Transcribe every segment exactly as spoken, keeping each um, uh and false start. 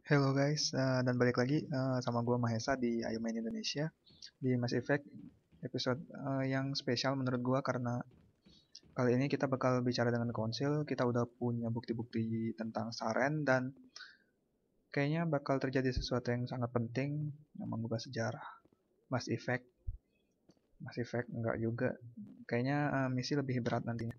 Hello guys, eh, dan balik lagi eh, sama gue Mahesa di Ayo Main Indonesia di Mass Effect episode eh, yang spesial menurut gue karena kali ini kita bakal bicara dengan konsil. Kita udah punya bukti-bukti tentang Saren dan kayaknya bakal terjadi sesuatu yang sangat penting yang mengubah sejarah. Mass Effect, Mass Effect enggak juga. Kayaknya eh, misi lebih berat nantinya.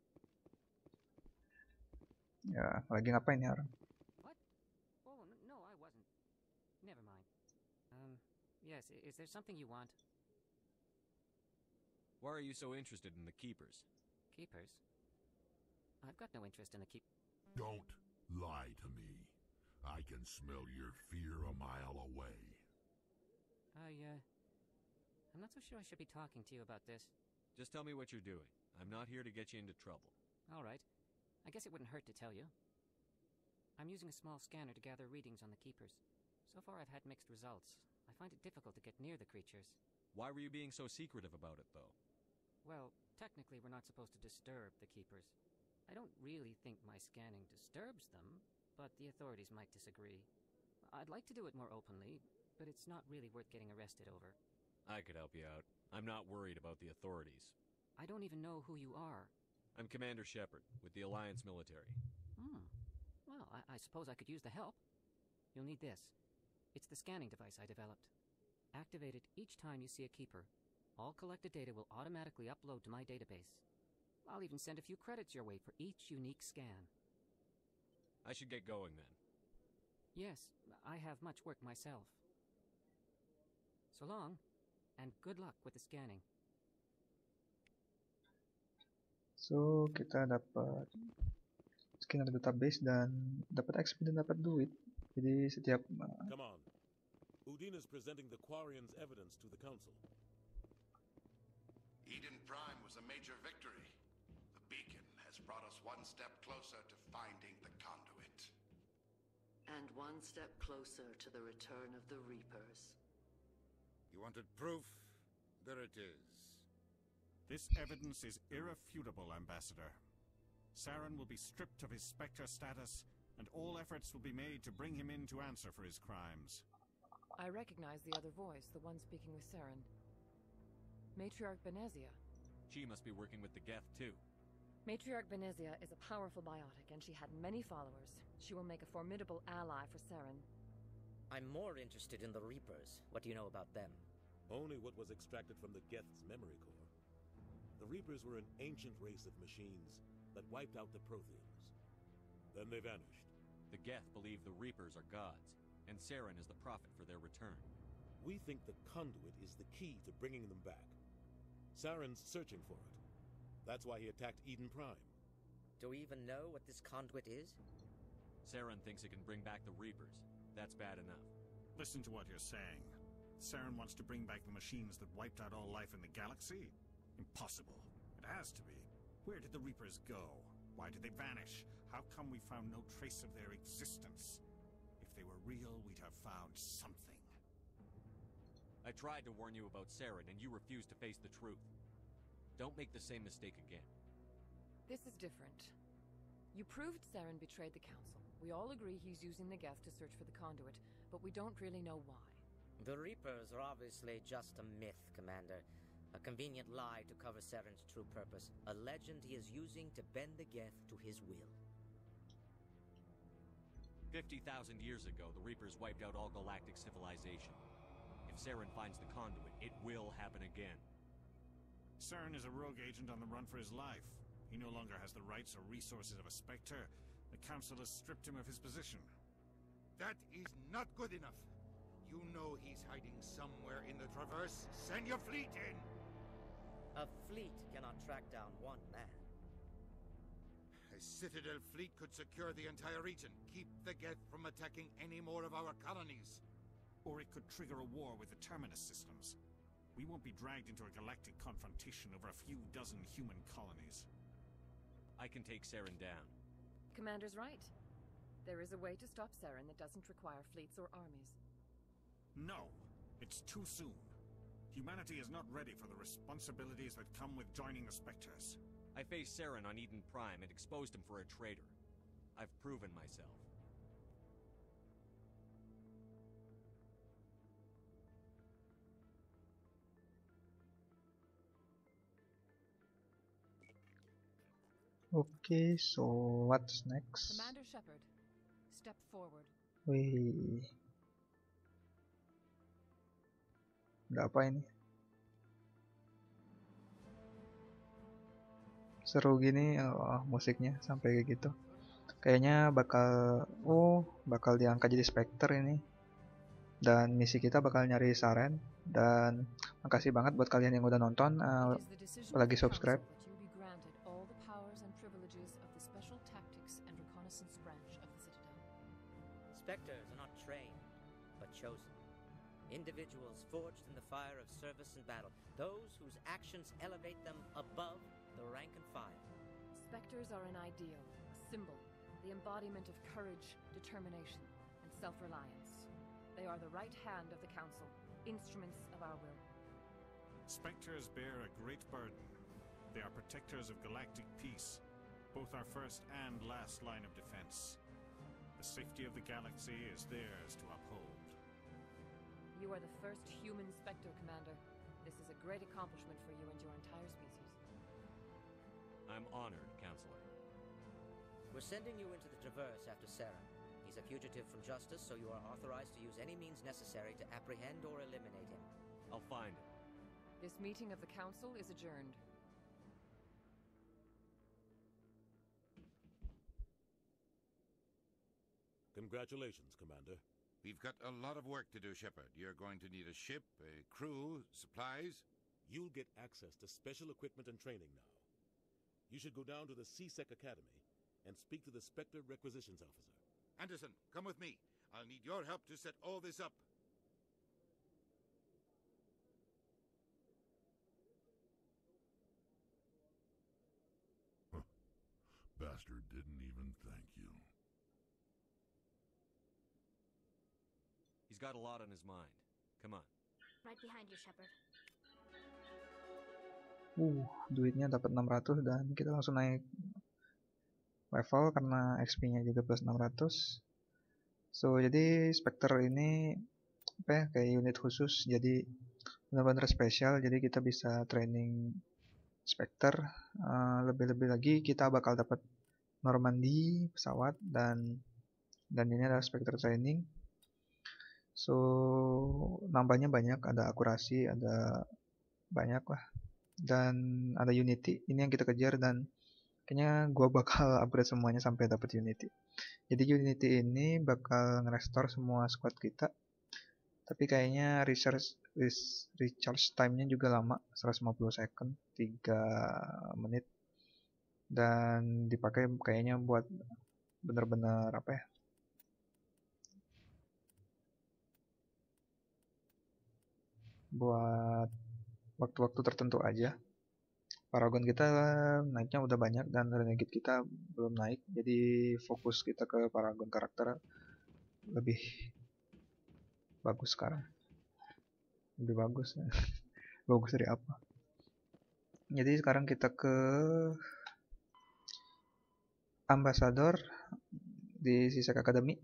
Ya, lagi ngapain ya orang? What? Oh, n- no, I wasn't. Never mind. Um, yes, i- is there something you want? Why are you so interested in the Keepers? Keepers? I've got no interest in the keep. Don't lie to me. I can smell your fear a mile away. I, uh. I'm not so sure I should be talking to you about this. Just tell me what you're doing. I'm not here to get you into trouble. Alright. I guess it wouldn't hurt to tell you. I'm using a small scanner to gather readings on the Keepers. So far, I've had mixed results. I find it difficult to get near the creatures. Why were you being so secretive about it, though? Well, technically, we're not supposed to disturb the Keepers. I don't really think my scanning disturbs them, but the authorities might disagree. I'd like to do it more openly, but it's not really worth getting arrested over. I could help you out. I'm not worried about the authorities. I don't even know who you are. I'm Commander Shepard, with the Alliance military. Hmm. Well, I, I suppose I could use the help. You'll need this. It's the scanning device I developed. Activate it each time you see a Keeper. All collected data will automatically upload to my database. I'll even send a few credits your way for each unique scan. I should get going then. Yes, I have much work myself. So long, and good luck with the scanning. So, kita dapat scanner database dan dapat X P dan dapat duit. Jadi setiap uh, Come on. Udina's presenting the Quarians' evidence to the Council. Eden Prime was a major victory. The beacon has brought us one step closer to finding the conduit. And one step closer to the return of the Reapers. You wanted proof? There it is. This evidence is irrefutable, Ambassador. Saren will be stripped of his Spectre status, and all efforts will be made to bring him in to answer for his crimes. I recognize the other voice, the one speaking with Saren. Matriarch Benezia. She must be working with the Geth, too. Matriarch Benezia is a powerful biotic, and she had many followers. She will make a formidable ally for Saren. I'm more interested in the Reapers. What do you know about them? Only what was extracted from the Geth's memory core. The Reapers were an ancient race of machines that wiped out the Protheans. Then they vanished. The Geth believe the Reapers are gods, and Saren is the prophet for their return. We think the conduit is the key to bringing them back. Saren's searching for it. That's why he attacked Eden Prime. Do we even know what this conduit is? Saren thinks it can bring back the Reapers. That's bad enough. Listen to what you're saying. Saren wants to bring back the machines that wiped out all life in the galaxy? Impossible. It has to be. Where did the Reapers go? Why did they vanish? How come we found no trace of their existence? If they were real, we'd have found something. I tried to warn you about Saren, and you refused to face the truth. Don't make the same mistake again. This is different. You proved Saren betrayed the Council. We all agree he's using the Geth to search for the conduit, but we don't really know why. The Reapers are obviously just a myth, Commander. A convenient lie to cover Saren's true purpose. A legend he is using to bend the Geth to his will. Fifty thousand years ago, the Reapers wiped out all galactic civilization. If Saren finds the conduit, it will happen again. Saren is a rogue agent on the run for his life. He no longer has the rights or resources of a Spectre. The Council has stripped him of his position. That is not good enough. You know he's hiding somewhere in the Traverse. Send your fleet in! A fleet cannot track down one man. A Citadel fleet could secure the entire region. Keep the Geth from attacking any more of our colonies. Or it could trigger a war with the Terminus systems. We won't be dragged into a galactic confrontation over a few dozen human colonies. I can take Saren down. Commander's right. There is a way to stop Saren that doesn't require fleets or armies. No, it's too soon. Humanity is not ready for the responsibilities that come with joining the Spectres. I faced Saren on Eden Prime and exposed him for a traitor. I've proven myself. Oke, so what's next? Commander Shepard, step forward. Wih, ada apa ini? Seru gini, oh, musiknya sampai kayak gitu. Kayaknya bakal, oh, bakal diangkat jadi Spectre ini. Dan misi kita bakal nyari Saren. Dan makasih banget buat kalian yang udah nonton, uh, apalagi subscribe. Spectres are not trained, but chosen. Individuals forged in the fire of service and battle. Those whose actions elevate them above the rank and file. Spectres are an ideal, a symbol, the embodiment of courage, determination, and self-reliance. They are the right hand of the Council, instruments of our will. Spectres bear a great burden. They are protectors of galactic peace, both our first and last line of defense. The safety of the galaxy is theirs to uphold. You are the first human Spectre, Commander. This is a great accomplishment for you and your entire species. I'm honored, Counselor. We're sending you into the Traverse after Saren. He's a fugitive from justice, so you are authorized to use any means necessary to apprehend or eliminate him. I'll find him. This meeting of the Council is adjourned. Congratulations, Commander. We've got a lot of work to do, Shepard. You're going to need a ship, a crew, supplies. You'll get access to special equipment and training now. You should go down to the C SEC Academy and speak to the Spectre Requisitions Officer. Anderson, come with me. I'll need your help to set all this up. Bastard didn't even thank you. He's got a lot on his mind. Come on. Right behind you, Shepard. Uh, duitnya dapat enam ratus dan kita langsung naik level karena X P-nya juga plus enam ratus. So, jadi Spectre ini apa ya, kayak unit khusus, jadi benar-benar spesial. Jadi kita bisa training Spectre. Uh, lebih-lebih lagi kita bakal dapat Normandy pesawat dan dan ini adalah Spectre training. So, nambahnya banyak, ada akurasi, ada banyak lah. Dan ada Unity, ini yang kita kejar dan kayaknya gua bakal upgrade semuanya sampai dapat Unity. Jadi Unity ini bakal nge-restore semua squad kita. Tapi kayaknya recharge recharge time-nya juga lama, seratus lima puluh second, tiga menit. Dan dipakai kayaknya buat bener-bener apa ya? Buat waktu-waktu tertentu aja. Paragon kita naiknya udah banyak dan Renegade kita belum naik, jadi fokus kita ke Paragon karakter lebih bagus sekarang. Lebih bagus. Bagus dari apa? Jadi sekarang kita ke Ambassador di C SEC Academy.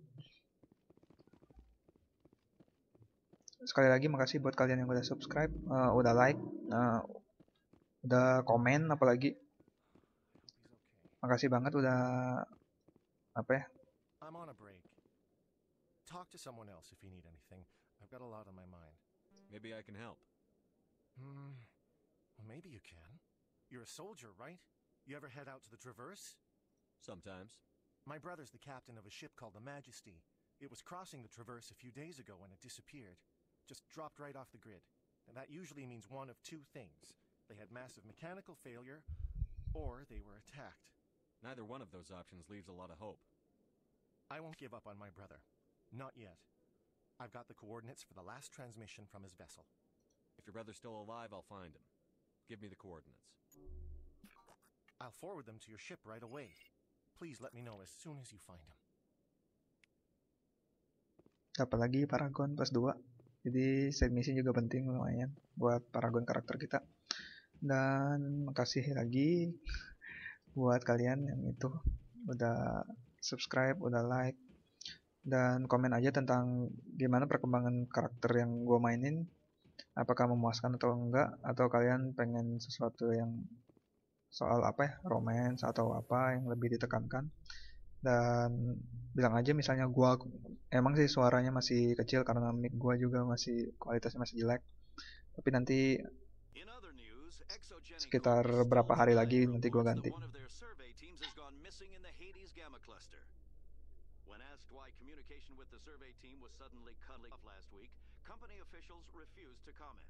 Sekali lagi makasih buat kalian yang udah subscribe, uh, udah like, uh, udah komen, apalagi makasih banget udah apa ya? I'm on a break. Talk to someone else if you need anything. I've got a lot on my mind. Maybe I can help. Hmm. Well, maybe you can. You're a soldier, right? You ever head out to the Traverse? Sometimes. My brother's the captain of a ship called the Majesty. It was crossing the Traverse a few days ago when it disappeared. Just dropped right off the grid. And that usually means one of two things. They had massive mechanical failure, or they were attacked. Neither one of those options leaves a lot of hope. I won't give up on my brother. Not yet. I've got the coordinates for the last transmission from his vessel. If your brother's still alive, I'll find him. Give me the coordinates. I'll forward them to your ship right away. Please let me know as soon as you find him. Dapat lagi Paragon plus dua. Jadi side mission juga penting lumayan buat Paragon karakter kita. Dan makasih lagi buat kalian yang itu udah subscribe, udah like, dan komen aja tentang gimana perkembangan karakter yang gue mainin, apakah memuaskan atau enggak, atau kalian pengen sesuatu yang soal apa ya, romance atau apa yang lebih ditekankan. Dan bilang aja misalnya gua emang sih suaranya masih kecil karena mic gua juga masih kualitasnya masih jelek. Tapi nanti sekitar berapa hari lagi nanti gua ganti. When asked why communication with the survey team was suddenly cut off last week, company officials refused to comment.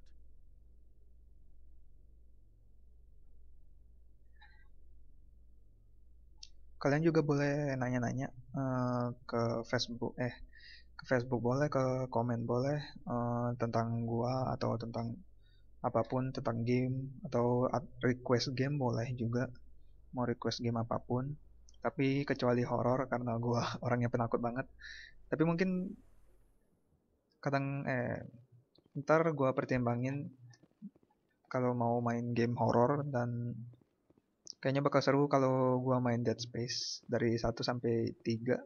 Kalian juga boleh nanya-nanya uh, ke Facebook, eh ke Facebook boleh, ke komen boleh uh, tentang gua atau tentang apapun, tentang game atau request game boleh juga, mau request game apapun. Tapi kecuali horor karena gua orangnya penakut banget. Tapi mungkin kadang eh ntar gua pertimbangin kalau mau main game horor, dan kayaknya bakal seru kalau gua main Dead Space dari satu sampai tiga.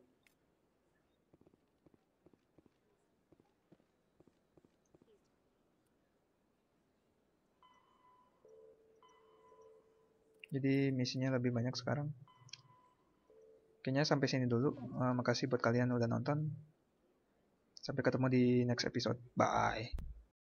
Jadi misinya lebih banyak sekarang. Kayaknya sampai sini dulu. Uh, makasih buat kalian udah nonton. Sampai ketemu di next episode. Bye.